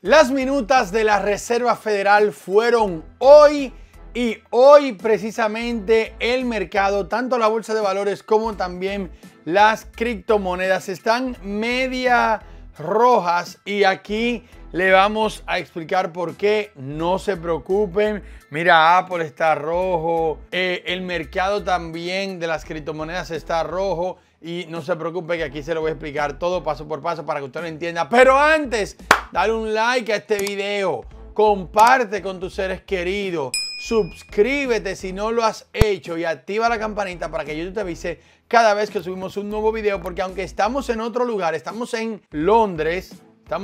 Las minutas de la Reserva Federal fueron hoy y hoy precisamente el mercado, tanto la bolsa de valores como también las criptomonedas están media rojas y aquí le vamos a explicar por qué. No se preocupen, mira, Apple está rojo, el mercado también de las criptomonedas está rojo y no se preocupe que aquí se lo voy a explicar todo paso por paso para que usted lo entienda. Pero antes, dale un like a este video, comparte con tus seres queridos, suscríbete si no lo has hecho y activa la campanita para que YouTube te avise cada vez que subimos un nuevo video, porque aunque estamos en otro lugar, estamos en Londres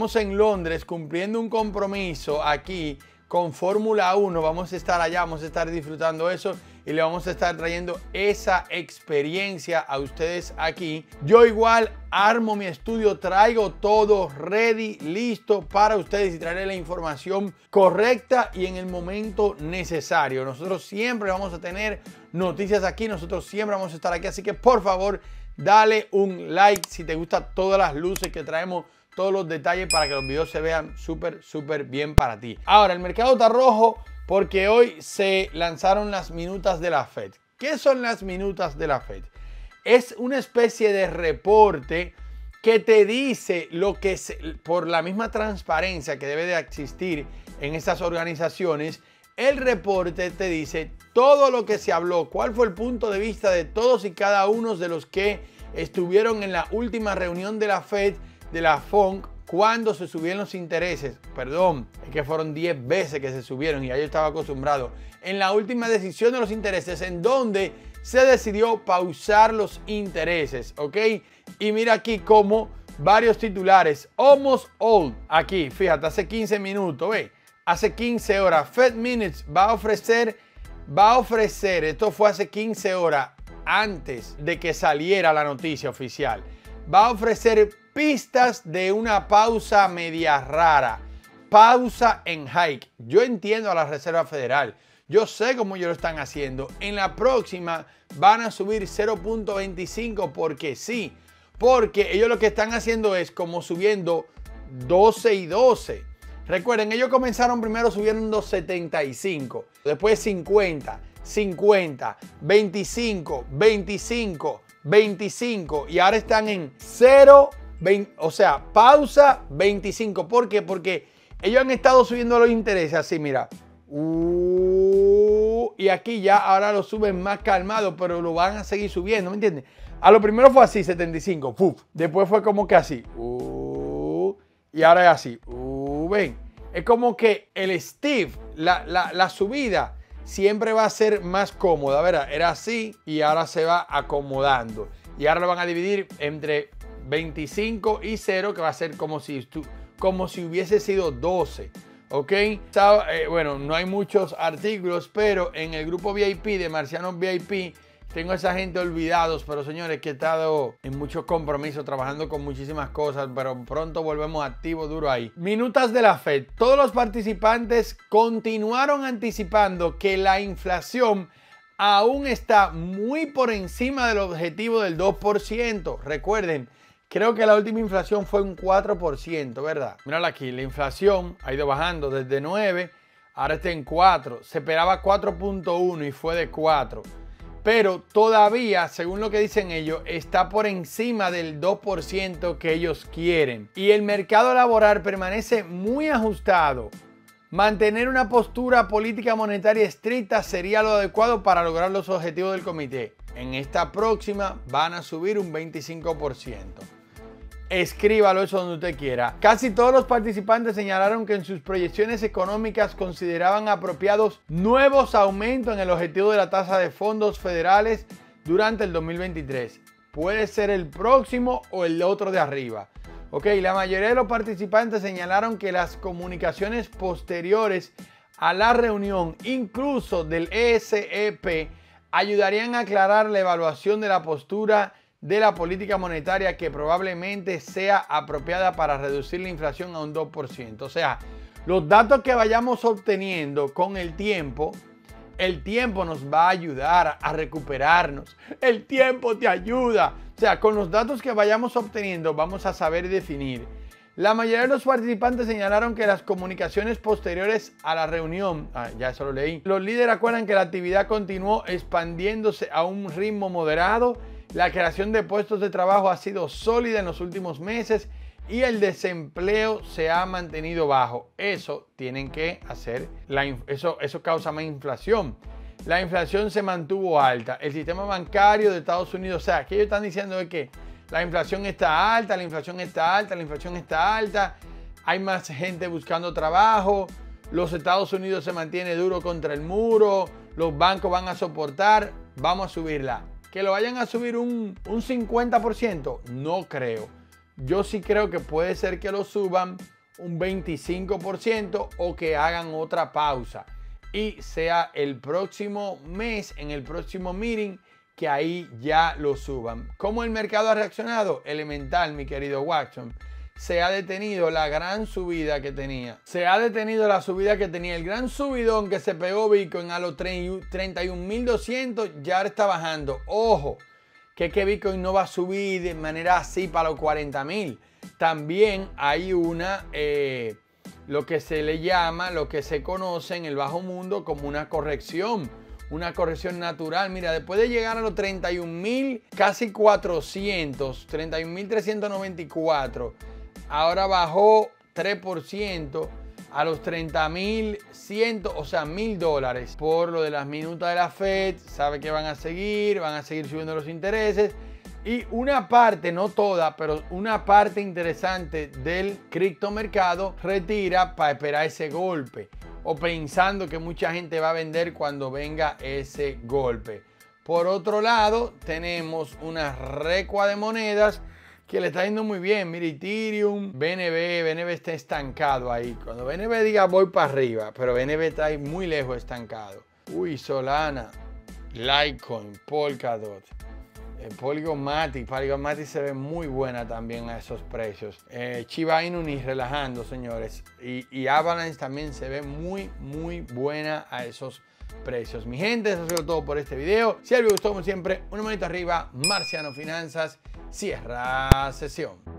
cumpliendo un compromiso aquí con Fórmula 1, vamos a estar allá, vamos a estar disfrutando eso y le vamos a estar trayendo esa experiencia a ustedes aquí. Yo igual armo mi estudio, traigo todo ready, listo para ustedes y traeré la información correcta y en el momento necesario. Nosotros siempre vamos a tener noticias aquí, nosotros siempre vamos a estar aquí, así que por favor dale un like si te gustan todas las luces que traemos, todos los detalles para que los videos se vean súper bien para ti. Ahora, el mercado está rojo porque hoy se lanzaron las minutas de la Fed. ¿Qué son las minutas de la Fed? Es una especie de reporte que te dice lo que por la misma transparencia que debe de existir en estas organizaciones, el reporte te dice todo lo que se habló, cuál fue el punto de vista de todos y cada uno de los que estuvieron en la última reunión de la Fed, de la FONC, cuando se subieron los intereses. Perdón, es que fueron 10 veces que se subieron y ya yo estaba acostumbrado. En la última decisión de los intereses, en donde se decidió pausar los intereses, ¿ok? Y mira aquí como varios titulares, almost all, aquí, fíjate, hace 15 minutos, ve, hace 15 horas, Fed Minutes va a ofrecer, esto fue hace 15 horas antes de que saliera la noticia oficial, va a ofrecer pistas de una pausa media rara, pausa en hike. Yo entiendo a la Reserva Federal, yo sé cómo ellos lo están haciendo. En la próxima van a subir 0.25 porque sí, porque ellos lo que están haciendo es como subiendo 12 y 12. Recuerden, ellos comenzaron primero subiendo 75, después 50, 50, 25, 25, 25 y ahora están en 0, 20, o sea, pausa 25. ¿Por qué? Porque ellos han estado subiendo los intereses así, mira. Y aquí ya ahora lo suben más calmado, pero lo van a seguir subiendo, ¿me entiendes? A lo primero fue así, 75. Después fue como que así. Y ahora es así. Ven. Es como que el Steve, la subida siempre va a ser más cómoda, ¿verdad? Era así y ahora se va acomodando. Y ahora lo van a dividir entre 25 y 0, que va a ser como si hubiese sido 12. ¿Ok? Bueno, no hay muchos artículos, pero en el grupo VIP de Marcianos VIP tengo a esa gente olvidados, pero señores, que he estado en muchos compromisos, trabajando con muchísimas cosas, pero pronto volvemos activos duro ahí. Minutas de la Fed. Todos los participantes continuaron anticipando que la inflación aún está muy por encima del objetivo del 2%. Recuerden, creo que la última inflación fue un 4%, ¿verdad? Mírala aquí, la inflación ha ido bajando desde 9, ahora está en 4. Se esperaba 4.1 y fue de 4. Pero todavía, según lo que dicen ellos, está por encima del 2% que ellos quieren. Y el mercado laboral permanece muy ajustado. Mantener una postura política monetaria estricta sería lo adecuado para lograr los objetivos del comité. En esta próxima van a subir un 25%. Escríbalo eso donde usted quiera. Casi todos los participantes señalaron que en sus proyecciones económicas consideraban apropiados nuevos aumentos en el objetivo de la tasa de fondos federales durante el 2023. Puede ser el próximo o el otro de arriba. Ok, la mayoría de los participantes señalaron que las comunicaciones posteriores a la reunión, incluso del ESEP, ayudarían a aclarar la evaluación de la postura de la política monetaria que probablemente sea apropiada para reducir la inflación a un 2%. O sea, los datos que vayamos obteniendo con el tiempo nos va a ayudar a recuperarnos. El tiempo te ayuda. O sea, con los datos que vayamos obteniendo vamos a saber definir La mayoría de los participantes señalaron que las comunicaciones posteriores a la reunión, ya eso lo leí, los líderes acuerdan que la actividad continuó expandiéndose a un ritmo moderado, la creación de puestos de trabajo ha sido sólida en los últimos meses y el desempleo se ha mantenido bajo. Eso tienen que hacer, eso causa más inflación. La inflación se mantuvo alta. El sistema bancario de Estados Unidos, o sea, que ellos están diciendo es que la inflación está alta, la inflación está alta, la inflación está alta, hay más gente buscando trabajo, los Estados Unidos se mantiene duro contra el muro, los bancos van a soportar, vamos a subirla. ¿Que lo vayan a subir un 50%? No creo. Yo sí creo que puede ser que lo suban un 25% o que hagan otra pausa. Y sea el próximo mes, en el próximo meeting, que ahí ya lo suban. ¿Cómo el mercado ha reaccionado? Elemental, mi querido Watson. Se ha detenido la gran subida que tenía. Se ha detenido la subida que tenía. El gran subidón que se pegó Bitcoin a los 31.200 ya está bajando. Ojo, que Bitcoin no va a subir de manera así para los 40.000. También hay lo que se le llama, lo que se conoce en el bajo mundo como una corrección natural. Mira, después de llegar a los 31.000, casi 400, 31.394, ahora bajó 3% a los 30.100, o sea, $1.000 por lo de las minutas de la Fed. Sabe que van a seguir subiendo los intereses. Y una parte, no toda, pero una parte interesante del criptomercado retira para esperar ese golpe, o pensando que mucha gente va a vender cuando venga ese golpe. Por otro lado, tenemos una recua de monedas que le está yendo muy bien. Mira, Ethereum, BNB está estancado ahí. Cuando BNB diga voy para arriba, pero BNB está ahí muy lejos estancado. Uy, Solana, Litecoin, Polkadot. Polygon Matic se ve muy buena también a esos precios. Shiba Inu ni relajando, señores. Y Avalanche también se ve muy buena a esos precios. Mi gente, eso ha sido todo por este video. Si les gustó, como siempre, una manito arriba. Marciano Finanzas cierra sesión.